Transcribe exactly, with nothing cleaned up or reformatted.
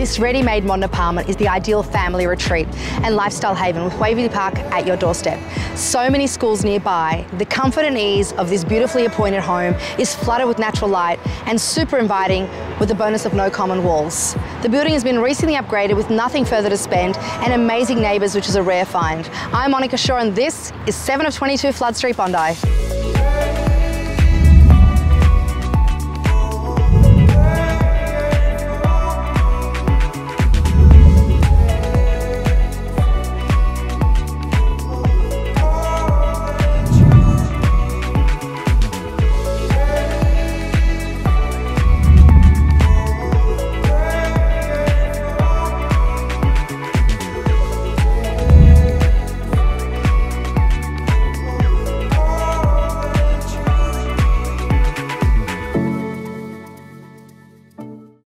this ready-made modern apartment is the ideal family retreat and lifestyle haven with Waverley Park at your doorstep. So many schools nearby, the comfort and ease of this beautifully appointed home is flooded with natural light and super inviting with the bonus of no common walls. The building has been recently upgraded with nothing further to spend and amazing neighbours, which is a rare find. I'm Monica Shaw and this is seven of twenty-two Flood Street, Bondi.